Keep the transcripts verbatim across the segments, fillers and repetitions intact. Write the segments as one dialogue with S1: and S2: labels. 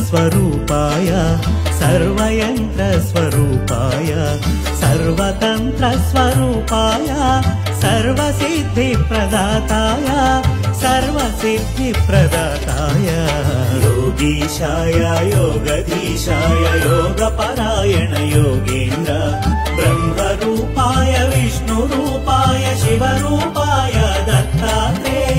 S1: स्वरूपाय सर्वयंत्र स्वरूपाय सर्वतंत्र स्वरूपाय सर्वसिद्धि प्रदाताय सर्वसिद्धि प्रदाताय योगीशाय योगधीशाय योगपरायण योगेन्द्र ब्रह्मरूपाय विष्णुरूपाय शिवरूपाय दत्तात्रेय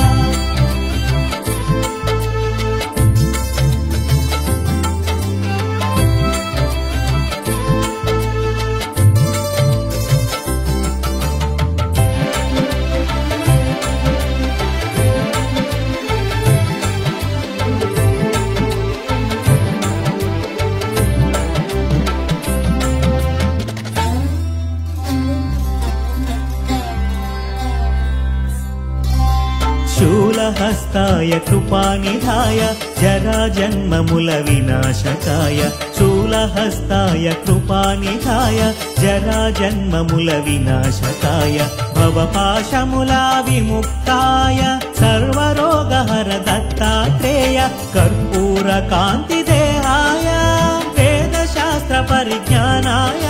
S1: शूलहस्ताय कृपानिधाय जराजन्ममूल विनाशकाय शूलहस्ताय कृपानिधाय जराजन्ममूल विनाशकाय भवपाशमूला विमुक्ताय सर्वरोगहर दत्तात्रेय कर्पूरकान्तिदेहाय वेदशास्त्र परिज्ञानाय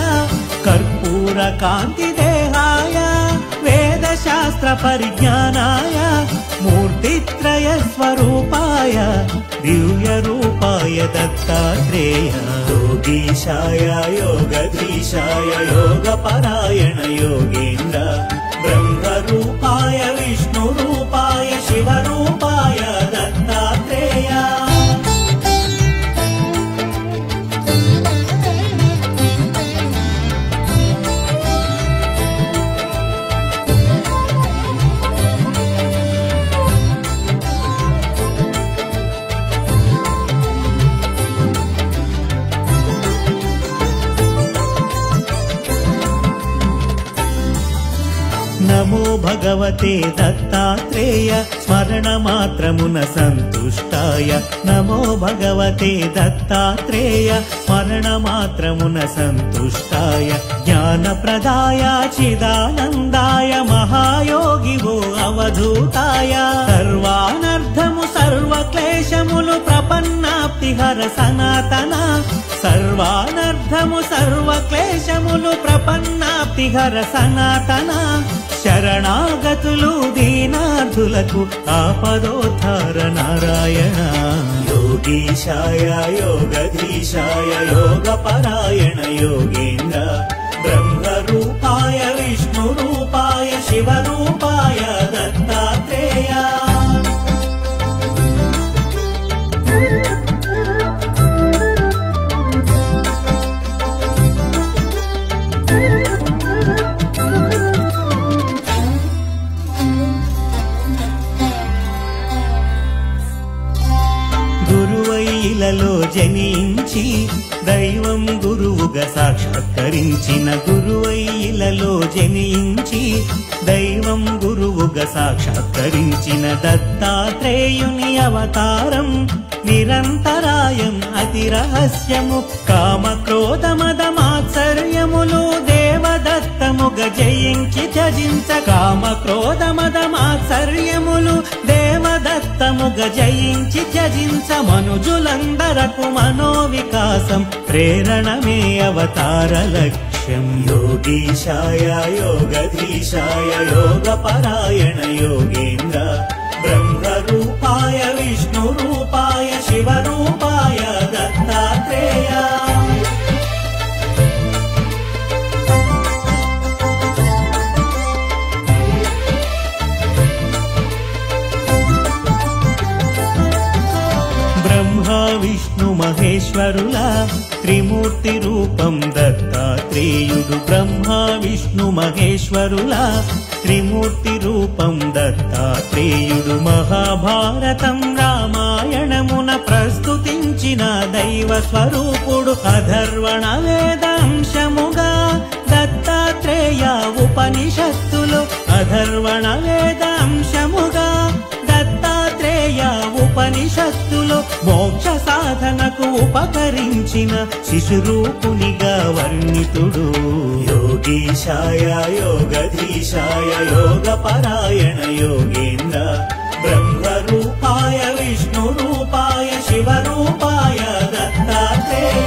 S1: कर्पूरकान्तिदेहाय वेदशास्त्र परिज्ञानाय मूर्तित्रय स्वरूपाय दिव्य रूपाय दत्तात्रेय योगीशाय योगधीशाय योगपरायण योगेन्द्र ब्रह्मरूपाय विष्णुरूपाय शिवरूपाय दत्तात्रेय नमो भगवते दत्तात्रेय स्मरणमात्रमुन सन्तुष्टाय नमो भगवते दत्तात्रेय स्मरणमात्रमुन सन्तुष्टाय ज्ञानप्रदाय चिदानन्दाय महायोगी वो अवधूताय सर्वानर्थमु सर्वक्लेशमुलु प्रपन्नाप्तिहर सनातन सर्वानर्थमु सर्वक्लेशमुलु प्रपन्नाप्तिहर सनातन शरणागतुलु दीनार्धुలకు आपदोद्धार नारायण योगीशाय योगधीशाय योगपरायण योगेन्द्र ब्रह्मरूपाय विष्णुरूपाय शिवरूपाय दत्तात्रेय గురువైలలో జనించి దైవం గురువుగా సాక్షాత్కరించిన గురువైలలో జనించి దైవం గురువుగా సాక్షాత్కరించిన దత్తాత్రేయుని అవతారం నిరంతరాయం అతి రహస్యము కామ క్రోధ మద మాత్సర్యములు దేవదత్తముగా జయించి త్యజించ కామ క్రోధ మద మాత్సర్యములు దేవదత్తముగా జయించి త్యజించ మనుజులందరకు మనోవికాసం ప్రేరణమే అవతార లక్ష్యం योगीशाय योगधीशाय योगपरायण योगेन्द्र ब्रह्मरूपाय विष्णुरूपाय शिवरूपाय दत्तात्रेय ब्रह्मा विष्णु महेश्वरुला त्रिमूर्ति रूपं दत्तात्रेयुडु ब्रह्मा विष्णु महेश्वरुला त्रिमूर्ति रूपं दत्तात्रेयुडु महाभारतं रामायणमुन प्रस्तुतिंचिन दैव स्वरूपुडु अधर्वण वेदांशमुगा दत्तात्रेय उपनिषत्तुलु अधर्वण वेदांशमुगा दत्तात्रेय उपनिषत्तुलो मोक्ष साधनकु उपकరించిన శిశురూపునిగా వర్ణితుడు योगीशाय योगधीशाय योगपरायण योगेन्द्र ब्रह्मरूपाय विष्णुरूपाय शिवरूपाय दत्तात्रेय।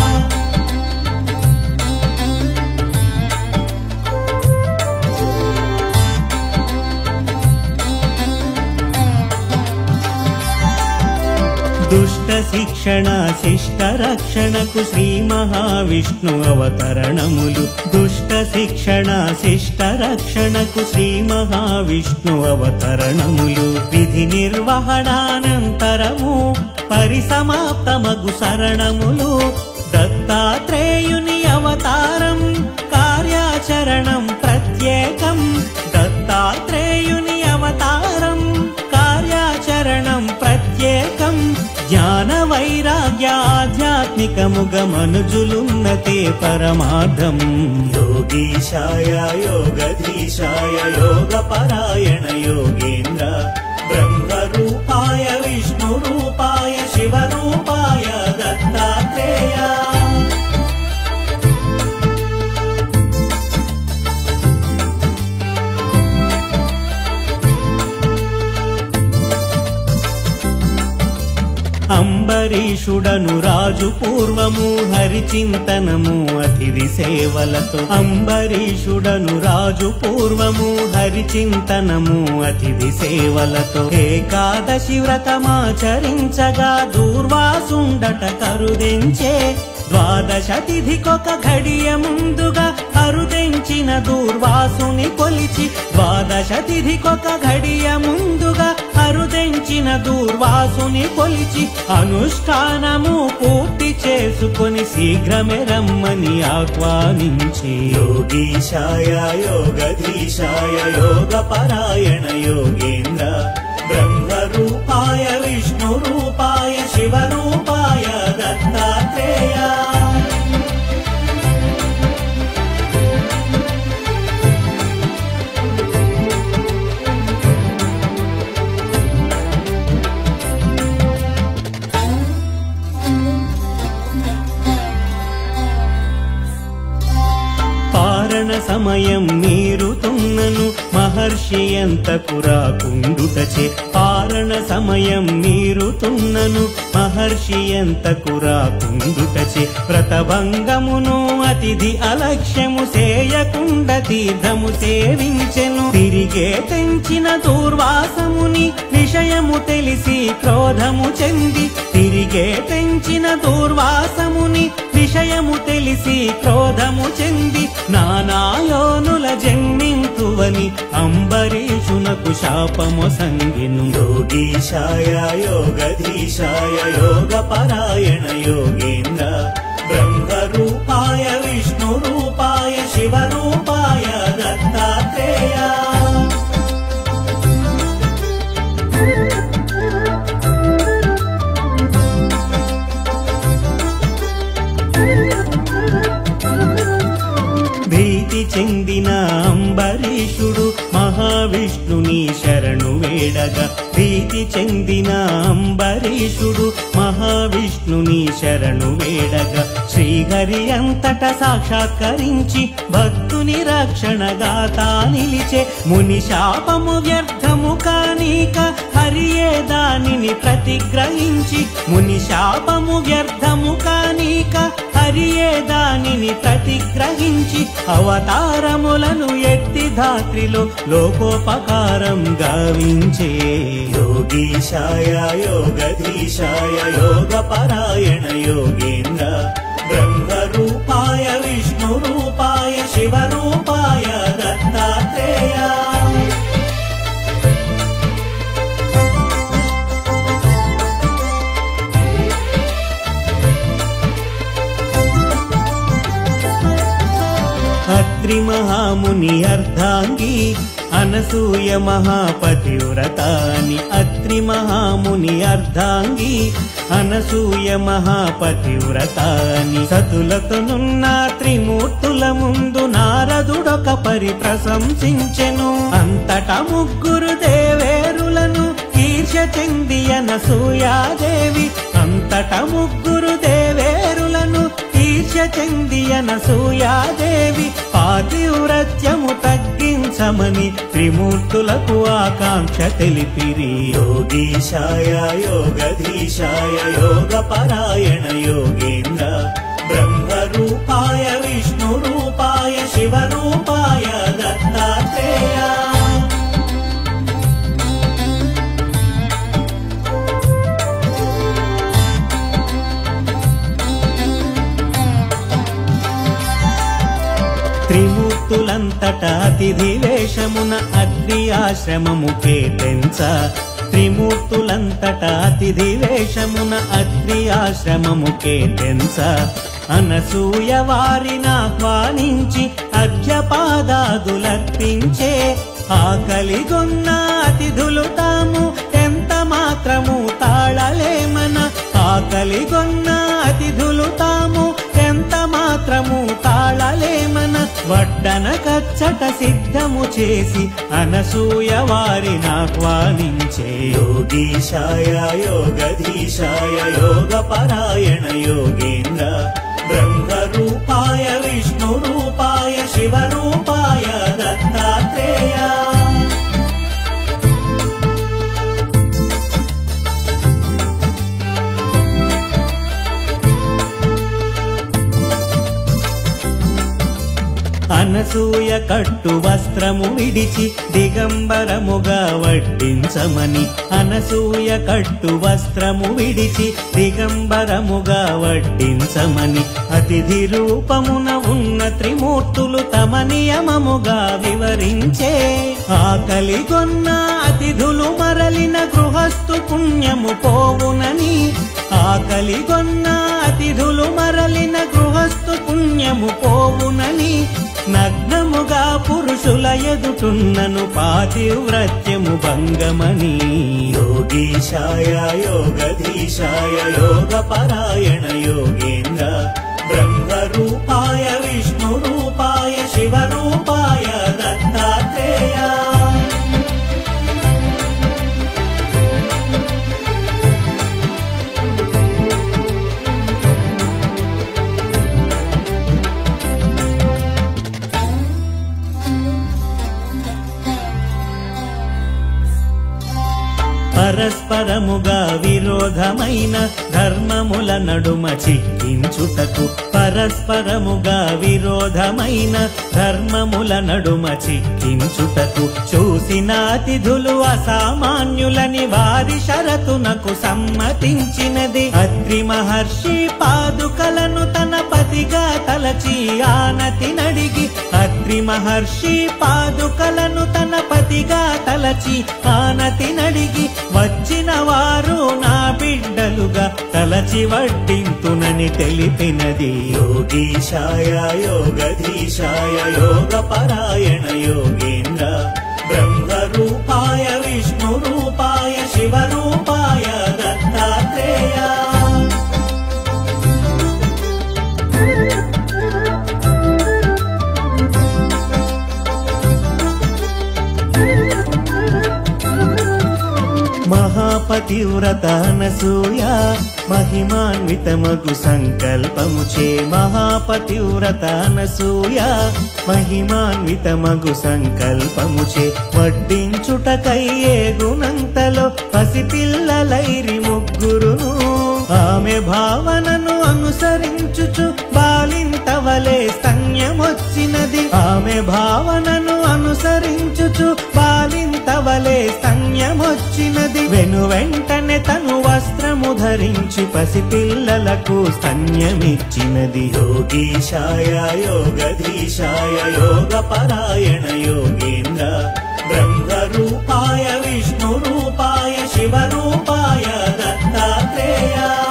S1: दुष्ट शिक्षण शिष्ट रक्षणकु श्री महाविष्णु अवतरणमुलु। दुष्ट शिक्षण शिष्ट रक्षणकु श्री महाविष्णु अवतरणमुलु। विधि निर्वहणानन्तरमु परिसमाप्तमगु शरणमुलु। दत्तात्रेयुनि अवतारं कार्याचरणं प्रत्येकं। दत्तात्रेयुनि अवतारं कार्याचरणं प्रत्येकं। ज्ञान वैराग्य आध्यात्मिकमुगमनुजुलुन्नते परमार्थम्। योगीशाय योगधीशाय योगपरायण योगेन्द्र। ब्रह्मरूपाय विष्णुरूपाय शिवरूपाय दत्तात्रेय। అంబరీషుడను రాజు పూర్వము హరిచింతనము అతిథి సేవలతో। అంబరీషుడను రాజు పూర్వము హరిచింతనము అతిథి సేవలతో। ఏకాదశి వ్రతమాచరించగా దూర్వాసుండట కరుదెంచే। ద్వాదశ తిథికొక ఘడియ ముందుగా అరుదెంచిన దూర్వాసుని కొలిచి। ద్వాదశ తిథికొక ఘడియ ముందుగా అరుదెంచిన దూర్వాసుని కొలిచి। అనుష్ఠానము పూర్తి చేసుకొని శీఘ్రమే రమ్మని ఆహ్వానించి। యోగీశాయ యోగధీశాయ యోగపరాయణ యోగేంద్ర। బ్రహ్మరూపాయ విష్ణురూపాయ శివరూపాయ దత్తాత్రేయ। పారణ సమయం మీరుతున్నను మహర్షి ఎంతకు రాకుండుటచే। పారణ సమయం మీరుతున్నను మహర్షి ఎంతకు రాకుండుటచే। వ్రతభంగమును అతిథి అలక్ష్యము సేయకుండ తీర్థము సేవించెను। తిరిగే తెంచిన దూర్వాసముని విషయము తెలిసి క్రోధము చెంది। తిరిగే తెంచిన దూర్వాసముని విషయము తెలిసి క్రోధము చెంది। నానాయోనుల జన్మింతువని అంబరీషునకు శాపమొసంగెను। యోగీశాయ యోగధీశాయ యోగపరాయణ యోగేంద్ర। బ్రహ్మరూపాయ విష్ణురూపాయ శివరూపాయ దత్తాత్రేయ। భీతి చెందిన అంబరీషుడు మహావిష్ణుని శరణు వేడగా। భీతి చెందిన అంబరీషుడు మహావిష్ణుని శరణు వేడగా। శ్రీహరి అంతట సాక్షాత్కరించి భక్తుని రక్షణగా తా నిలిచే। ముని శాపము వ్యర్థము కానీక హరియే దానిని ప్రతిగ్రహించి। ముని శాపము వ్యర్థము కానీక హరియే దానిని ప్రతిగ్రహించి। అవతారములను ఎత్తి ధాత్రిలో లోకోపకారం గావించే। యోగీశాయ యోగధీశాయ యోగపరాయణ యోగేంద్ర। బ్రహ్మరూపాయ విష్ణురూపాయ శివరూపాయ దత్తాత్రేయ। అత్రి మహాముని అర్ధాంగి అనసూయ మహాపతివ్రతాని। అత్రి మహాముని అర్ధాంగి అనసూయ మహాపతివ్రతాని। సతులతోనున్న త్రిమూర్తుల ముందు నారదుడొక పరి ప్రశంసించెను। అంతట ముగ్గురు దేవేరులను ఈర్ష్య చెంది అనసూయాదేవి। అంతట ముగ్గురు దేవేరులను ఈర్ష్య చెంది అనసూయాదేవి। పాతివ్రత్యము తగ్గించమని త్రిమూర్తులకు ఆకాంక్ష తెలిపిరి.
S2: యోగీశాయ యోగధీశాయ యోగపరాయణ యోగేంద్ర బ్రహ్మరూపాయ విష్ణురూపాయ శివరూపాయ దత్తాత్రేయ.
S1: త్రిమూర్తులంతట అతిథి వేషమున అగ్ని ఆశ్రమము కేటెంచ. త్రిమూర్తులంతట అతిథి వేషమున అగ్ని ఆశ్రమము కేటెంచ. అనసూయ వారిని ఆహ్వానించి అర్ఘ్యపాదాదులర్పించే. ఆకలిగొన్న అతిథులు తాము ఎంత మాత్రము తాళలేమన. ఆకలిగొన్న అతిథులు తాము ఎంత మాత్రము తాళలేమన. వడ్డన కచ్చట సిద్ధము చేసి అనసూయ వారిని ఆహ్వానించే.
S2: యోగీశాయ యోగధీశాయ యోగపరాయణ యోగేంద్ర బ్రహ్మరూపాయ విష్ణురూపాయ శివరూపాయ దత్తాత్రేయ.
S1: అనసూయ కట్టు వస్త్రము విడిచి దిగంబరముగా వడ్డించమని. అనసూయ కట్టు వస్త్రము విడిచి దిగంబరముగా వడ్డించమని. అతిథి రూపమున ఉన్న త్రిమూర్తులు తమ నియమముగా వివరించే. ఆకలిగొన్న అతిథులు మరలిన గృహస్థు పుణ్యము పోవునని. ఆకలిగొన్న అతిథులు మరలిన గృహస్థు పుణ్యము పోవునని. నగ్నముగా పురుషుల ఎదుటున్నను పాతివ్రత్యము భంగమని.
S2: యోగీశాయ యోగధీశాయ యోగపరాయణ యోగేంద్ర బ్రహ్మరూపాయ విష్ణురూపాయ శివరూపాయ దత్తాత్రేయ.
S1: పరస్పరముగా విరోధమైన ధర్మముల నడుమ చిక్కించుటకు. పరస్పరముగా విరోధమైన ధర్మముల నడుమ చిక్కించుటకు. చూసిన అతిథులు అసామాన్యులని వారి షరతునకు సమ్మతించినది. అత్రి మహర్షి పాదుకలను తన పతిగా తలచి ఆనతి నడిగి. అత్రి మహర్షి పాదుకలను తన పతిగా తలచి ఆనతి నడిగి. వచ్చిన వారు నా బిడ్డలుగా తలచి వడ్డింతునని తెలిపినది.
S2: యోగీశాయ యోగధీశాయ యోగపరాయణ యోగేంద్ర బ్రహ్మరూపాయ విష్ణురూపాయ శివరూపాయ దత్తాత్రేయ.
S1: మహాపతివ్రత అనసూయ మహిమాన్వితమగు సంకల్పముచే. మహాపతివ్రత అనసూయ మహిమాన్వితమగు సంకల్పముచే. వడ్డించుటకై ఏగునంతలో పసిపిల్లలైరి ముగ్గురును. ఆమె భావనను అనుసరించుచు బాలింతవలే స్తన్యమొచ్చినది. ఆమె భావనను అనుసరించుచు బాలింతవలే స్తన్యమొచ్చినది. వెను వెంటనే తను వస్త్రము ధరించి పసిపిల్లలకు స్తన్యమిచ్చినది.
S2: యోగీశాయ యోగధీశాయ యోగపరాయణ యోగేంద్ర బ్రహ్మరూపాయ విష్ణురూపాయ శివరూపాయ దత్తాత్రేయ.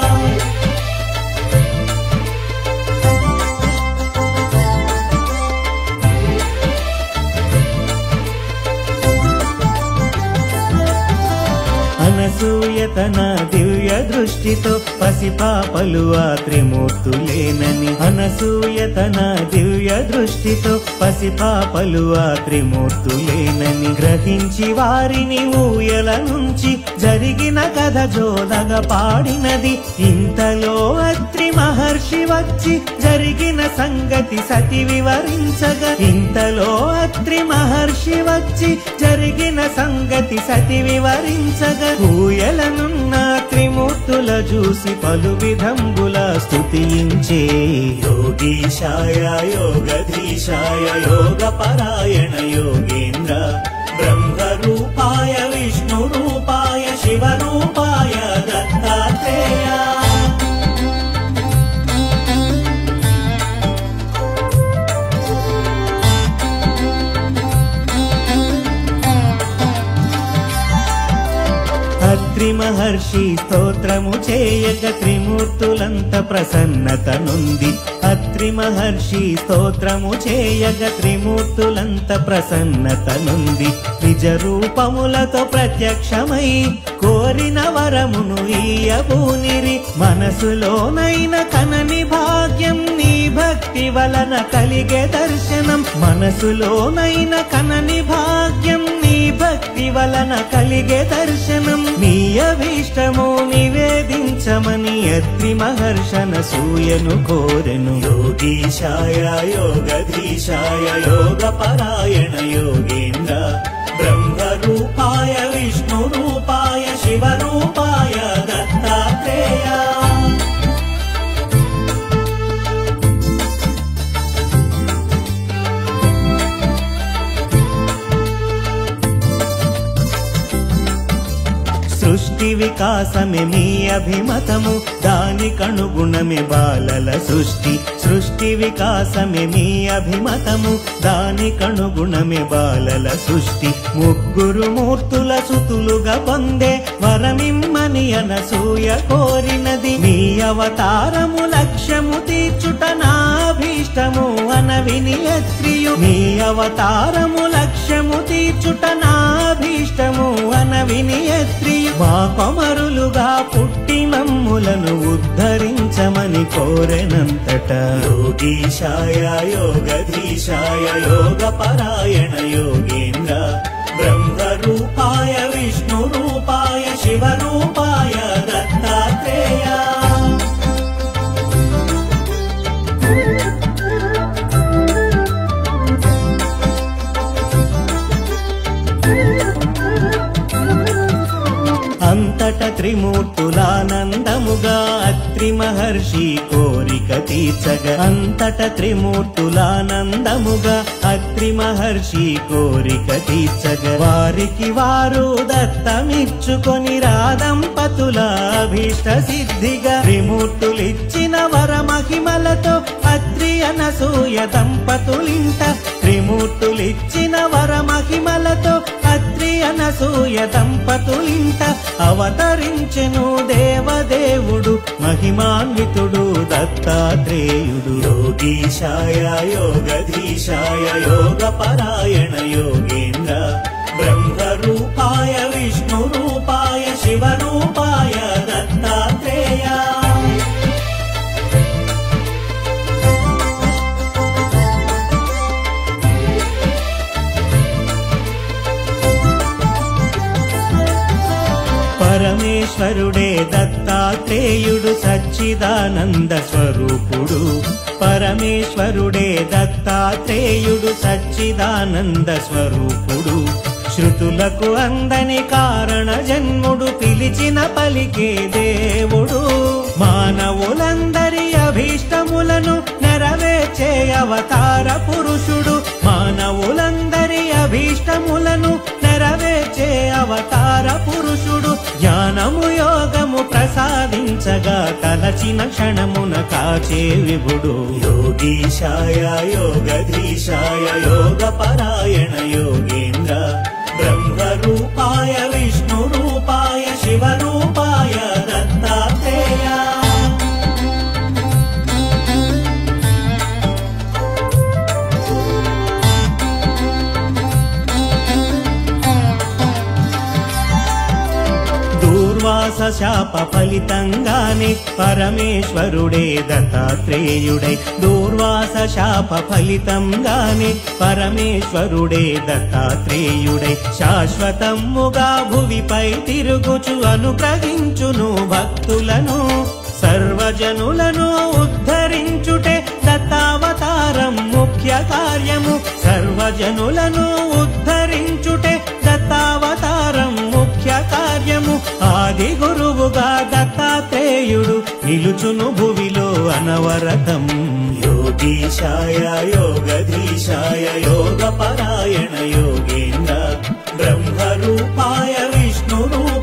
S1: అనసూయ తన దివ్య దృష్టితో పసిపాపలు ఆ త్రిమూర్తులేనని. అనసూయ తన దివ్య దివ్య దృష్టితో పసిపాపలు ఆ త్రిమూర్తులేనని గ్రహించి వారిని ఊయల నుంచి జరిగిన కథ జోదగా పాడినది. ఇంతలో అత్రి మహర్షి వచ్చి జరిగిన సంగతి సతి వివరించగా ఇంతలో అత్రి మహర్షి వచ్చి జరిగిన సంగతి సతి వివరించగా ఊయలనున్న త్రిమూర్తుల చూసి పలు విధంబుల స్తుతించే.
S2: యోగీశాయ యోగధీశాయ యోగపరాయణ యోగేంద్ర బ్రహ్మరూపాయ విష్ణురూపాయ శివరూపాయ దత్తాత్రేయ.
S1: అత్రి మహర్షి స్తోత్రము చేయక త్రిమూర్తులంత ప్రసన్నత నుండి అత్రి మహర్షి స్తోత్రము చేయక త్రిమూర్తులంత ప్రసన్నత నుండి నిజ రూపములతో ప్రత్యక్షమై కోరిన వరమును ఈయబూనిరి. మనసులోనైన కనని భాగ్యం నీ భక్తి వలన కలిగే దర్శనం మనసులోనైన కనని భాగ్యం నీ భక్తి వలన కలిగే దర్శనం. నీ అభీష్టము నివేదించమని అత్రి మహర్షన సూయను కోరెను.
S2: యోగీశాయ యోగధీశాయ యోగపరాయణ యోగేంద్ర బ్రహ్మరూపాయ విష్ణురూపాయ శివరూపాయ దత్తాత్రేయ.
S1: సృష్టి వికాసమే మీ అభిమతము దానికనుగుణమే బాలల సృష్టి. సృష్టి వికాసమే మీ అభిమతము దానికనుగుణమే బాలల సృష్టి. ముగ్గురు మూర్తుల సుతులుగా పొందే వరమిమ్మని అనసూయ కోరినది. మీ అవతారము లక్ష్యము తీర్చుట నాభీష్టము అనవిని అత్రియు. మీ అవతారము లక్ష్యము తీర్చుట నాభీష్టము అనవిని అత్రియు. మా కొమరులుగా పుట్టి మమ్ములను ఉద్ధరించమని కోరెనంతట.
S2: యోగీశాయ యోగధీశాయ యోగపరాయణ యోగేంద్ర బ్రహ్మరూపాయ విష్ణురూపాయ శివరూపాయ దత్తాత్రేయ.
S1: అంతట త్రిమూర్తులానందముగా అత్రి మహర్షి కోరిక తీర్చగా అంతట త్రిమూర్తులానందముగా అత్రి మహర్షి కోరిక తీర్చగా వారికి వారు దత్తమిచ్చుకొని రాదంపతుల అభీష్ట సిద్ధిగా త్రిమూర్తులిచ్చిన వర మహిమలతో అత్రి అనసూయ దంపతులింట త్రిమూర్తులిచ్చిన వర మహిమలతో అత్రి అనసూయ దంపతులింట అవతరించెను దేవదేవుడు మహిమాన్వితుడు దత్తాత్రేయుడు.
S2: యోగీశాయ యోగధీశాయ యోగపరాయణ యోగేంద్ర బ్రహ్మరూపాయ విష్ణురూపాయ శివరూపాయ దత్తాత్రేయ.
S1: పరమేశ్వరుడే దత్తాత్రేయుడు సచ్చిదానంద స్వరూపుడు. పరమేశ్వరుడే దత్తాత్రేయుడు సచ్చిదానంద స్వరూపుడు. శృతులకు అందని కారణ జన్ముడు పిలిచిన పలికే దేవుడు. మానవులందరి అభీష్టములను నెరవేర్చే అవతార పురుషుడు. మానవులందరి అభీష్టములను నెరవేర్చే అవతార పురుషుడు. జ్ఞానము యోగము ప్రసాదించగా తలచిన క్షణమున కాచే విభుడు.
S2: యోగీశాయ యోగధీశాయ యోగపరాయణ యోగేంద్ర బ్రహ్మరూపాయ విష్ణురూపాయ శివరూపాయ దత్తాత్రేయ.
S1: దూర్వాస శాప ఫలితంగానే పరమేశ్వరుడే దత్తాత్రేయుడై దూర్వాస శాప ఫలితంగానే పరమేశ్వరుడే దత్తాత్రేయుడై శాశ్వతముగా భువిపై తిరుగుచు అనుగ్రహించును భక్తులను సర్వజనులను ఉద్ధరించుటే దత్తావతారం ముఖ్య కార్యము సర్వజనులను ఉద్ధరించుటే దత్తావతారం ముఖ్య కార్యము ఆది గురువుగా దత్తాత్రేయుడు నిలుచును భువిలో అనవరతం
S2: యోగీశాయ యోగధీశాయ యోగపరాయణ యోగేంద్ర బ్రహ్మరూపాయ విష్ణురూపాయ